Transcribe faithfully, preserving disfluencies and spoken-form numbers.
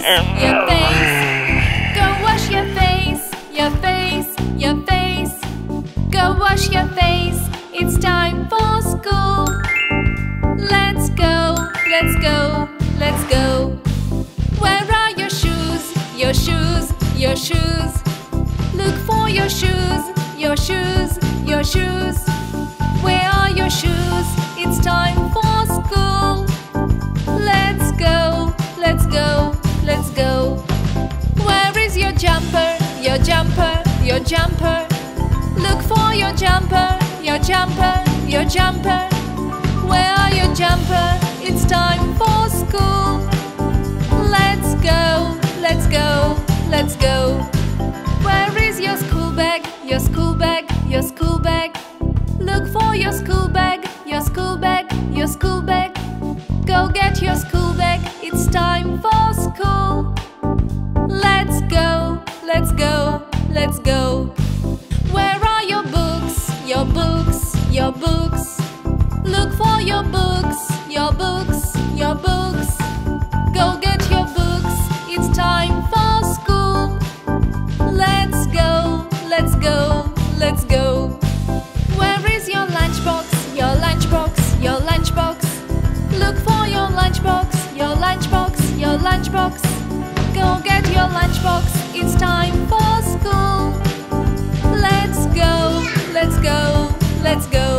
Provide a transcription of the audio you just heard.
face, your face. Go wash your face, your face, your face. Go wash your face, it's time for school. Let's go, let's go, let's go. Where are your shoes, your shoes, your shoes? Look for your shoes, your shoes, your shoes. Where are your shoes? It's time for school. Let's go, let's go, let's go. Where is your jumper, your jumper, your jumper? Look for your jumper, your jumper, your jumper. Where are your jumper? It's time for school. Let's go, let's go, let's go. Where is your school bag, your school bag, your school bag? Look for your school bag, your school bag, your school bag. Go get your school bag, it's time for school. Let's go, let's go, let's go. Where are your books, your books, your books? Look for your books, your books, your books. Go get your books, it's time for school. Let's go, let's go, let's go. Where is your lunchbox, your lunchbox, your lunchbox? Look for your lunchbox, your lunchbox, your lunchbox. Go get your lunchbox, it's time for school. Let's go, let's go, let's go.